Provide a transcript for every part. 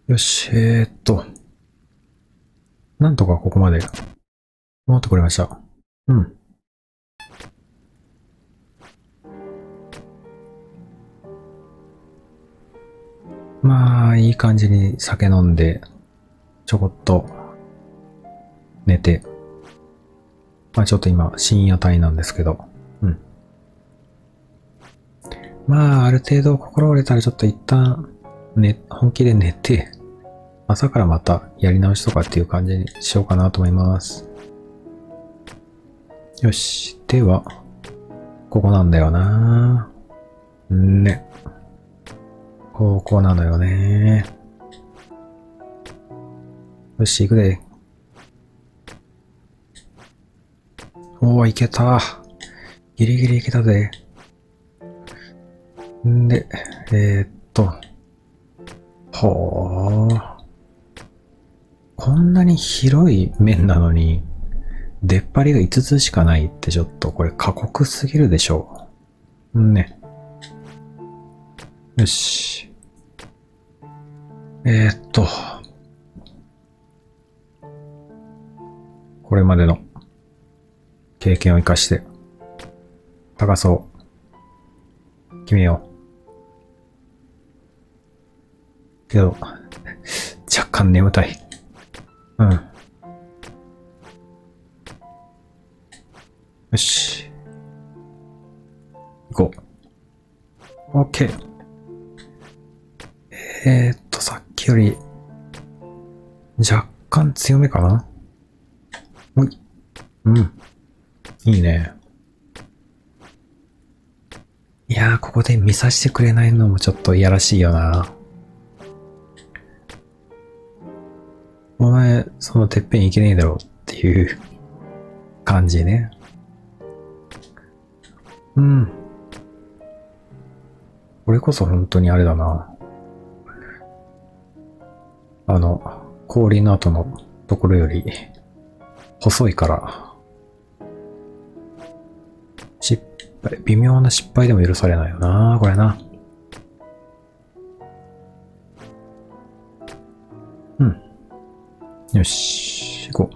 よし、なんとかここまで戻ってこれました。うん。まあ、いい感じに酒飲んで、ちょこっと寝て、まあちょっと今深夜帯なんですけど、うん。まあある程度心折れたらちょっと一旦本気で寝て、朝からまたやり直しとかっていう感じにしようかなと思います。よし。では、ここなんだよな。ね。ここなのよね。よし、行くで。おー、いけた。ギリギリいけたぜ。んで、ほー。こんなに広い面なのに、出っ張りが5つしかないってちょっとこれ過酷すぎるでしょう。ね。よし。これまでの経験を生かして、高さを決めよう。けど、若干眠たい。うん。よし。行こう。OK。さっきより、若干強めかな。おい。うん。いいね。いやー、ここで見させてくれないのもちょっといやらしいよな。お前、そのてっぺんいけねえだろっていう感じね。うん。これこそ本当にあれだな。氷の後のところより細いから、微妙な失敗でも許されないよな、これな。うん。よし、行こ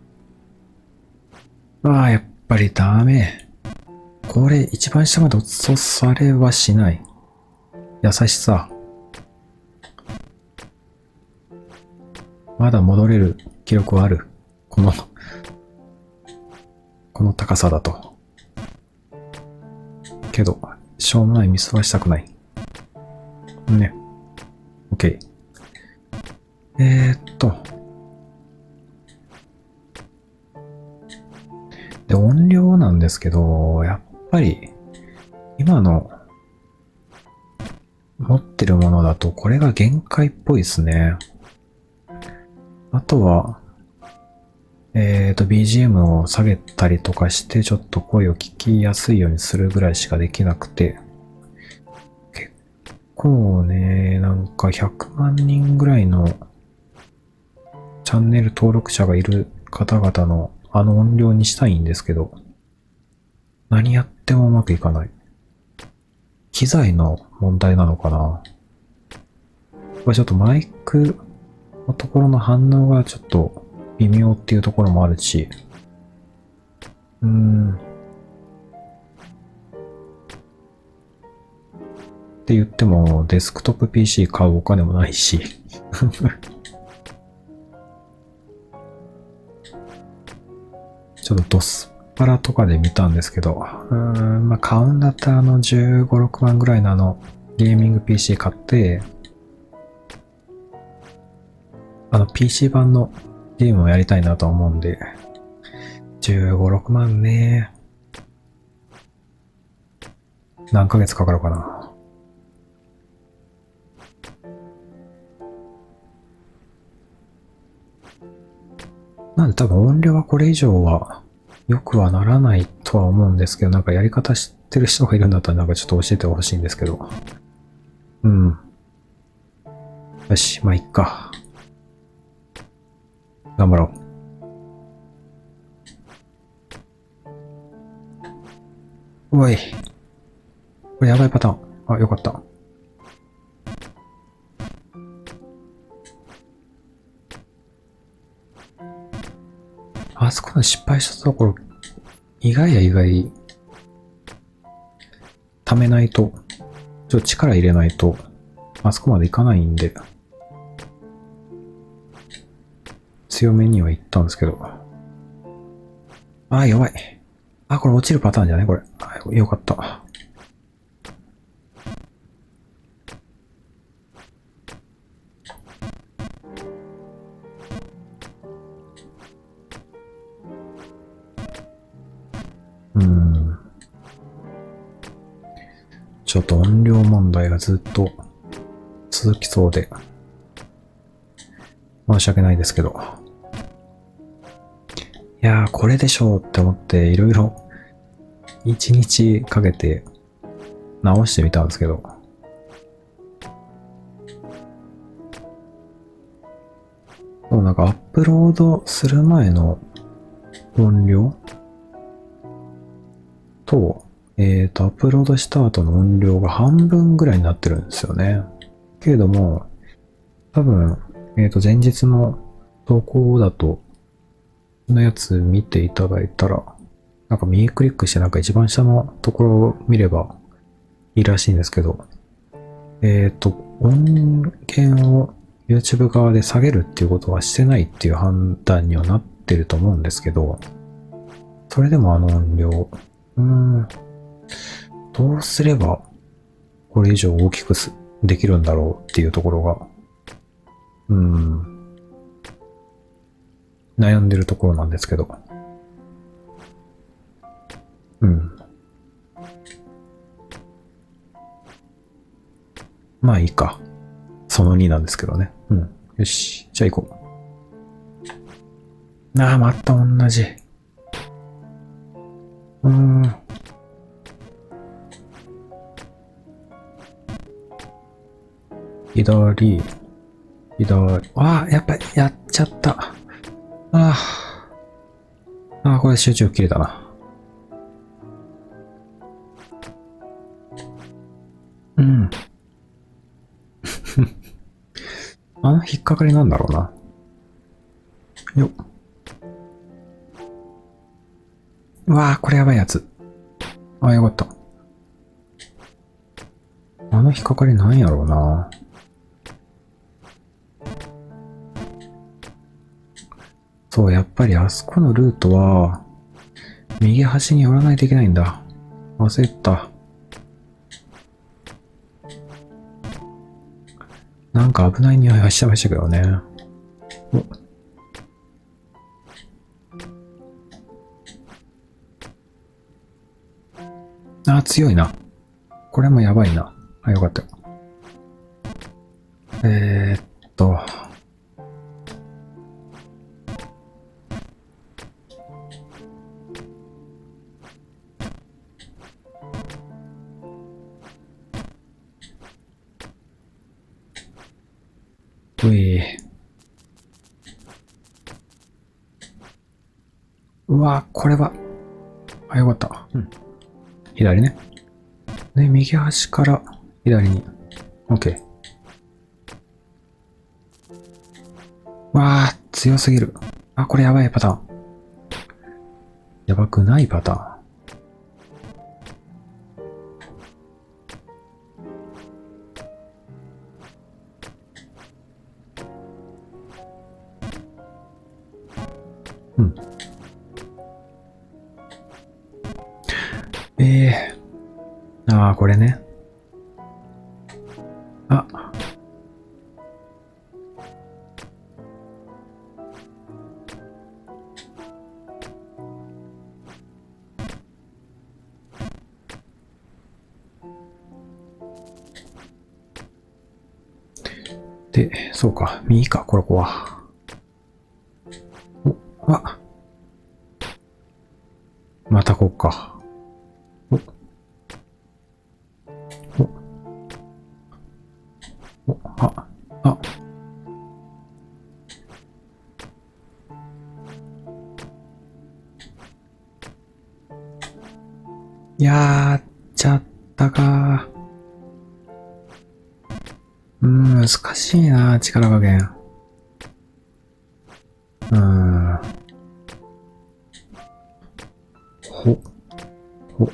う。ああ、やっぱりダメ。これ一番下まで落とされはしない。優しさ。まだ戻れる記録はある。この高さだと。けど、しょうもないミスはしたくない。ね。OK。で、音量なんですけど、やっぱり、今の持ってるものだと、これが限界っぽいですね。あとは、BGM を下げたりとかして、ちょっと声を聞きやすいようにするぐらいしかできなくて、結構ね、なんか100万人ぐらいのチャンネル登録者がいる方々のあの音量にしたいんですけど、何やってもうまくいかない。機材の問題なのかな。これちょっとマイクのところの反応がちょっと微妙っていうところもあるし、って言ってもデスクトップ PC 買うお金もないしちょっとドスパラとかで見たんですけど、まあ買うんだったら15、6万ぐらいのゲーミング PC 買って、PC 版のゲームをやりたいなと思うんで、15、6万ね。何ヶ月かかるかな。なんで多分音量はこれ以上は良くはならないとは思うんですけど、なんかやり方知ってる人がいるんだったらなんかちょっと教えてほしいんですけど。うん。よし、まあいっか。頑張ろう。おい。これやばいパターン。あ、よかった。 あそこの失敗したところ、意外や意外、溜めないと、力入れないと、あそこまでいかないんで、強めには行ったんですけど。あ、弱い。あ、これ落ちるパターンじゃないこれ。よかった。ちょっと音量問題がずっと続きそうで、申し訳ないですけど。いやー、これでしょうって思って、いろいろ1日かけて直してみたんですけど、もうなんかアップロードする前の音量と、アップロードした後の音量が半分ぐらいになってるんですよね。けれども、多分、前日の投稿だと、のやつ見ていただいたら、なんか右クリックしてなんか一番下のところを見ればいいらしいんですけど、音源を YouTube 側で下げるっていうことはしてないっていう判断にはなってると思うんですけど、それでもあの音量、どうすればこれ以上大きくできるんだろうっていうところが、悩んでるところなんですけど。まあいいか。その2なんですけどね。よし。じゃあ行こう。また同じ。左。やっぱりやっちゃった。これ集中切れたな。引っかかりなんだろうな。よっ。これやばいやつ。よかった。引っかかりなんやろうな。そう、やっぱりあそこのルートは、右端に寄らないといけないんだ。忘れた。なんか危ない匂いがしてましたけどね。強いな。これもやばいな。よかった。これは。よかった。左ね。で、右端から左に。OK。強すぎる。これやばいパターン。やばくないパターン。これね。で、そうか。右か、ここは。またこっか。やっちゃったか。難しいな、力加減。 ほ、ほ。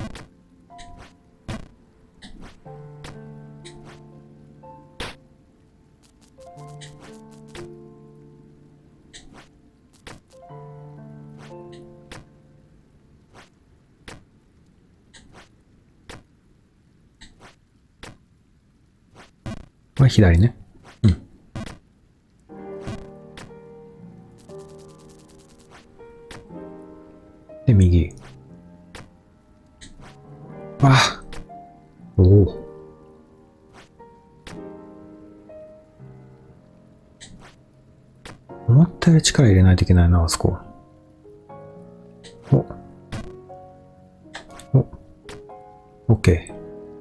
これ左ね。うん。で、右。わあ。おお。思ったより力入れないといけないな、あそこ。お。お。オッケ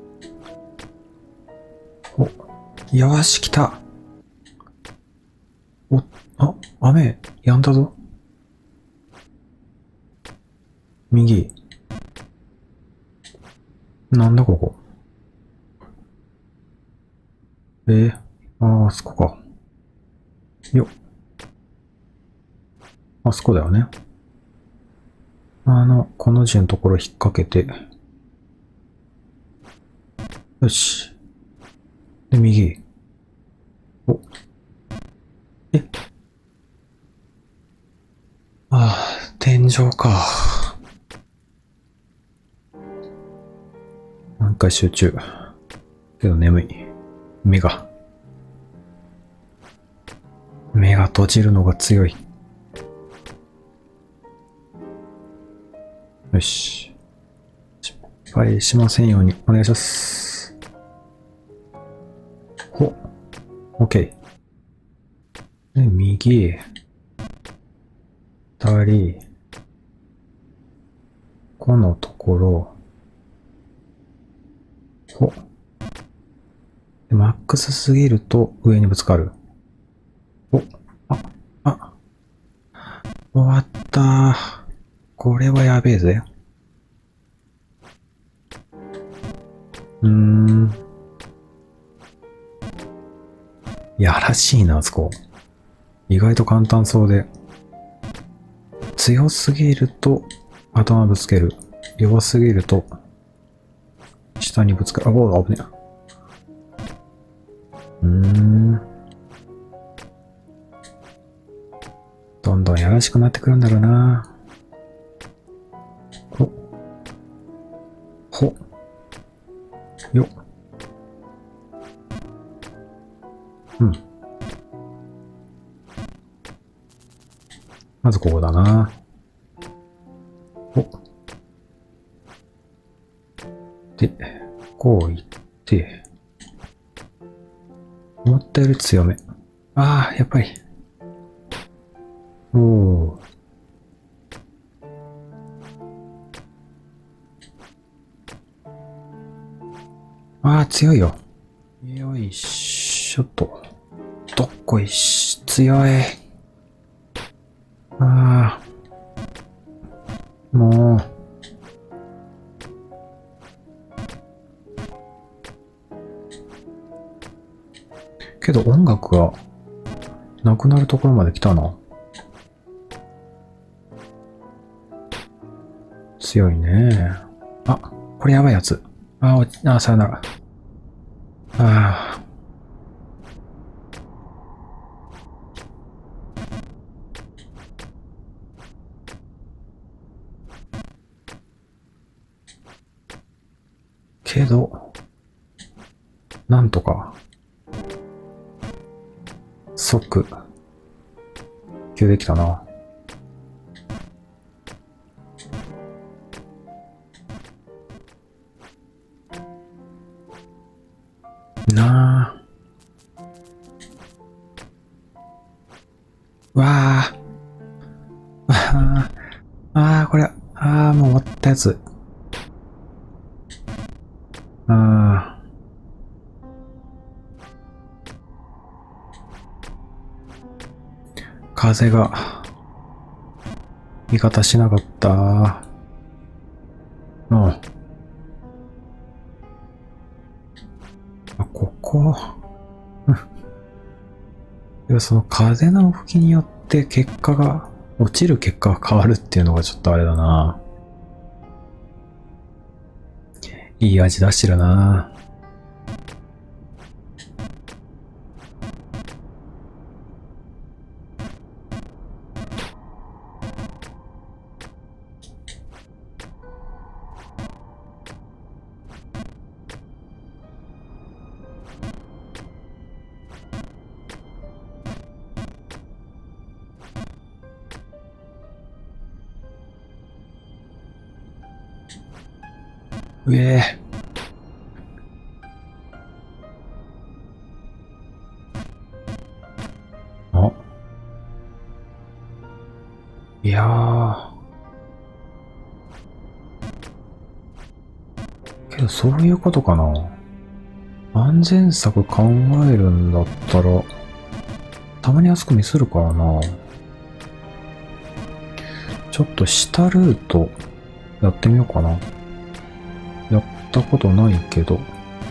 ー。お。よし、来た。お、あ、雨、やんだぞ。右。なんだここ。あそこか。よっ。あそこだよね。この字のところ引っ掛けて。よし。で、右。お。天井か。もう一回集中。けど眠い。目が閉じるのが強い。よし。失敗しませんようにお願いします。ほ。OK。で、右。二人。このところ。ほ。でマックスすぎると上にぶつかる。お。終わったー。これはやべえぜ。やらしいな、あそこ。意外と簡単そうで。強すぎると頭ぶつける。弱すぎると下にぶつかる。あ、危ねえ。どんどんやらしくなってくるんだろうな。ほ。よ。うん。まずここだな。お。で、こういって、思ったより強め。やっぱり。おー。強いよ。よいしょと。どっこいし、強い。もう。けど音楽がなくなるところまで来たな。強いね。これやばいやつ。さよなら。けど、なんとか、即、救できたな。これ、もう終わったやつ。風が、味方しなかった。ここ。その風の吹きによって落ちる結果が変わるっていうのがちょっとあれだな。 いい味出してるな。うえー。あ、いやー。けどそういうことかな。安全策考えるんだったら、たまにあそこミスるからな。ちょっと下ルートやってみようかな。やったことないけど。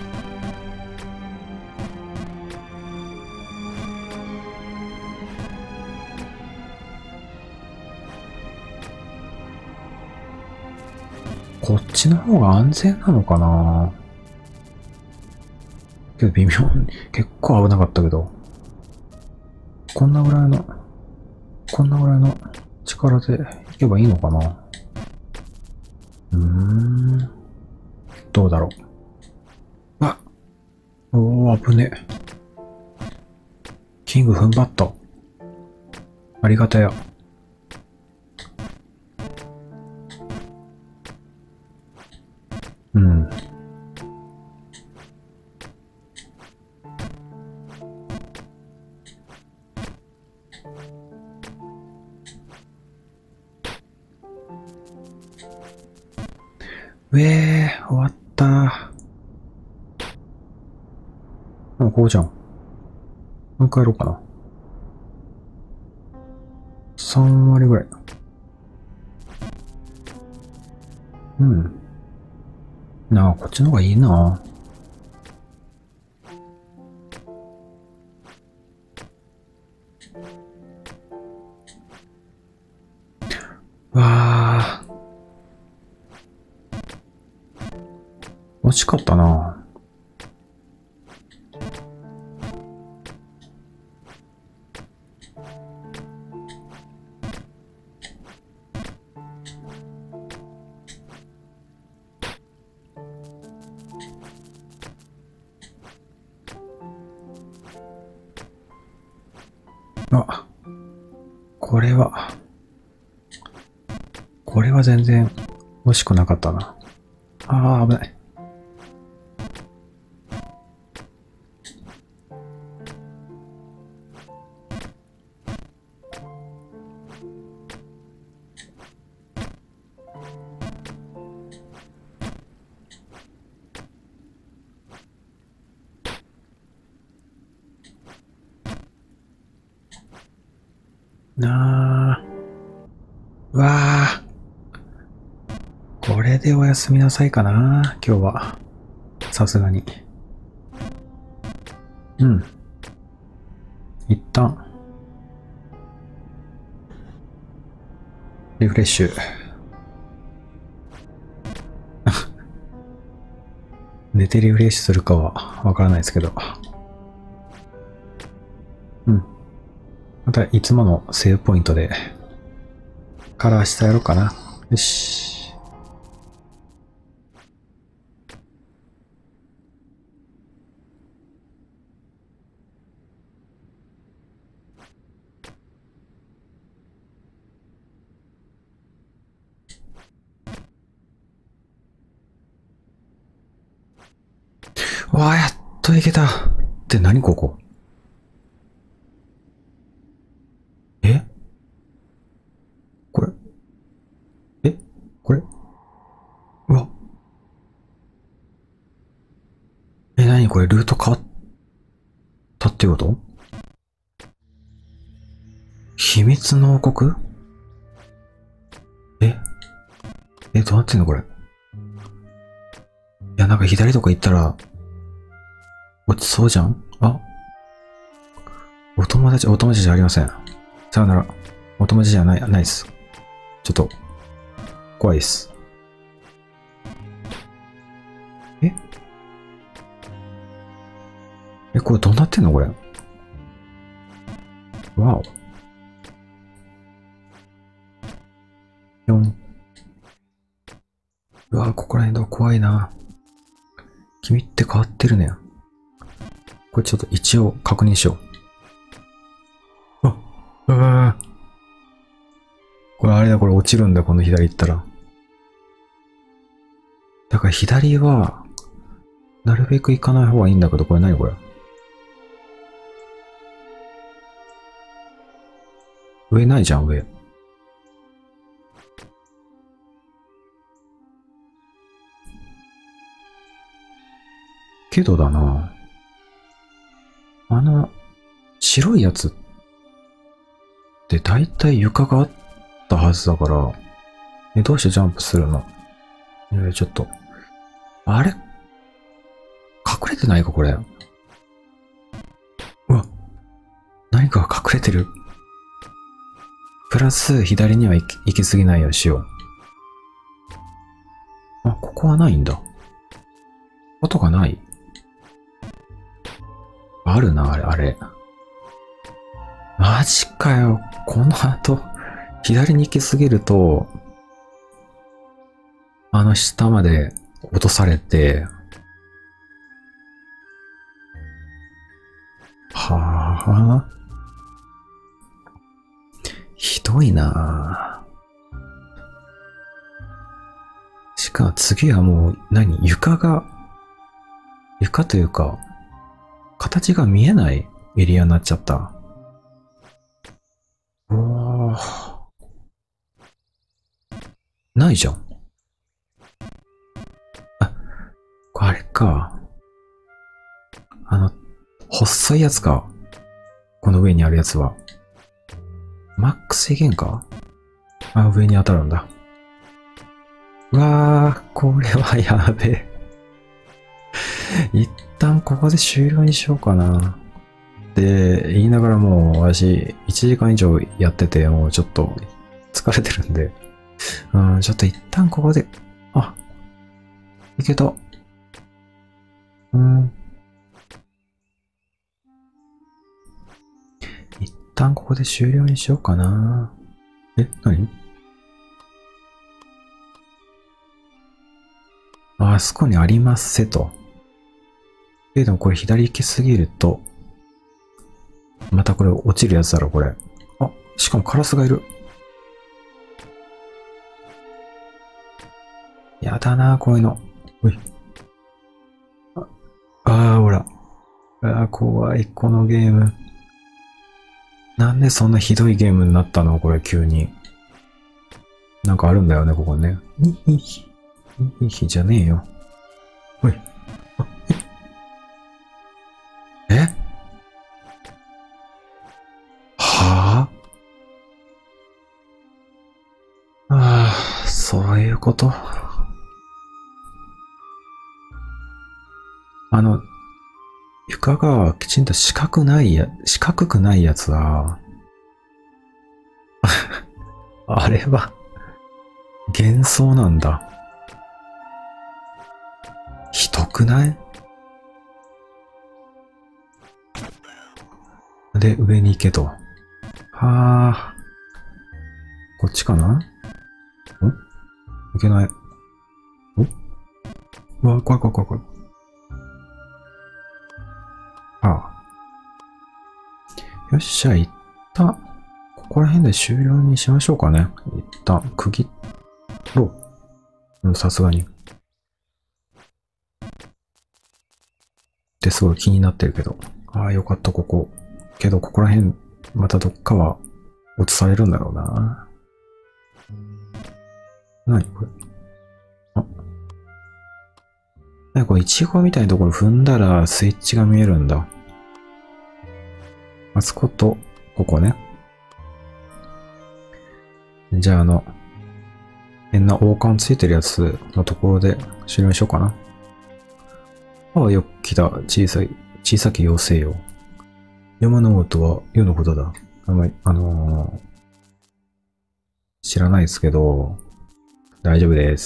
こっちの方が安全なのかな。けど微妙に、結構危なかったけど。こんなぐらいの力でいけばいいのかな。どうだろう。あ、おー、危ね。キング踏ん張った。ありがたや。うん。終わった。もうこうじゃん。もう一回やろうかな。3割ぐらい。うん。なあ、こっちの方がいいな。わあ。惜しかったな。あ、これは全然惜しくなかったな。ああ、危ない。なあ。わあ。これでおやすみなさいかな。今日は。さすがに。うん。一旦、リフレッシュ。寝てリフレッシュするかはわからないですけど。うん。またいつものセーブポイントで、から明日やろうかな。よし。わあ、やっといけた。って何ここ？えこれこれうわ。何これルート変わったってこと？秘密の王国？どうなってんのこれ。いや、なんか左とか行ったら、落ちそうじゃん。あ、お友達じゃありません。さよなら。お友達じゃないです。ちょっと、怖いです。 え、これどうなってんのこれ。わお。4。うわぁ、ここら辺だ。怖いな。君って変わってるね。これちょっと一応確認しよう。これあれだ、これ落ちるんだ、この左行ったら。だから左は、なるべく行かない方がいいんだけど、これ何これ。上ないじゃん、上。けどだな。白いやつって大体床があったはずだから、どうしてジャンプするの？ちょっと。あれ隠れてないか、これ。うわ、何かが隠れてる。プラス、左には行き過ぎないようにしよう。あ、ここはないんだ。音がない。あるな、あれ。マジかよ。この後、左に行き過ぎると、下まで落とされて、はぁ、ひどいなぁ。しかも次はもう床というか、形が見えないエリアになっちゃった。うわぁ。ないじゃん。あ、あれか。細いやつか。この上にあるやつは。マックスいけんか？あ、上に当たるんだ。うわー、これはやべえ。一旦ここで終了にしようかな。って言いながらもう私1時間以上やっててもうちょっと疲れてるんで、ちょっと一旦ここで、いけた。一旦ここで終了にしようかな。何？あそこにありますせと。でもこれ左行きすぎると、またこれ落ちるやつだろ、これ。あ、しかもカラスがいる。やだな、こういうの。ほい。ほら。怖い、このゲーム。なんでそんなひどいゲームになったのこれ、急に。なんかあるんだよね、ここね。にひじゃねえよ。ほい。えはそういうこと。床がきちんと四角くないやつは、あれは、幻想なんだ。ひどくない？で、上に行けと。こっちかな？いけない。うわ、怖い。よっしゃ、一旦、ここら辺で終了にしましょうかね。一旦、区切ろう。さすがに。ってすごい気になってるけど。よかった、ここ。けど、ここら辺、またどっかは落とされるんだろうな。何これ？これ、イチゴみたいなところ踏んだらスイッチが見えるんだ。あそこと、ここね。じゃあ変な王冠ついてるやつのところで終了しようかな。よく来た。小さき妖精よ。山のことは世のことだ。知らないですけど、大丈夫です。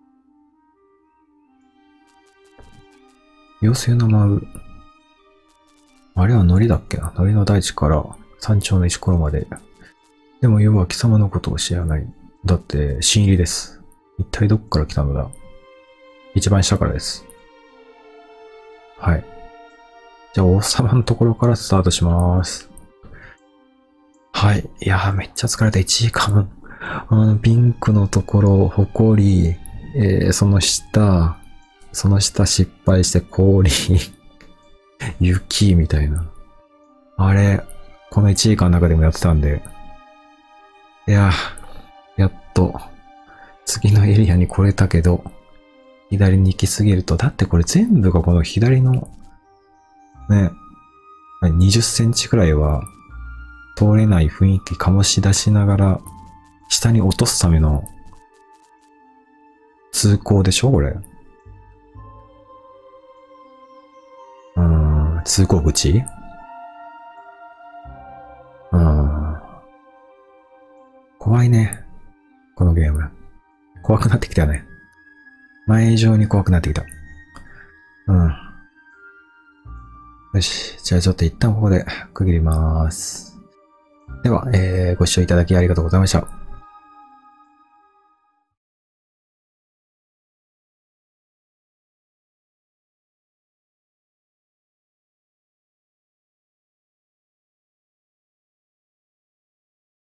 妖精の舞う。 あれはノリだっけな、ノリの大地から山頂の石ころまで。でも要は貴様のことを知らない。だって、新入りです。一体どこから来たのだ？一番下からです。はい。じゃあ、王様のところからスタートします。はい。いやー、めっちゃ疲れた。1時間。ピンクのところ、ほこり、その下失敗して氷、雪みたいな。あれ、この1時間の中でもやってたんで、いやー、やっと、次のエリアに来れたけど、左に行き過ぎると、だってこれ全部がこの左の、ね、20センチくらいは通れない雰囲気醸し出しながら、下に落とすための通行でしょこれ。通行口。怖いね。このゲーム。怖くなってきたよね。前以上に怖くなってきた。よし。じゃあちょっと一旦ここで区切ります。では、ご視聴いただきありがとうございました。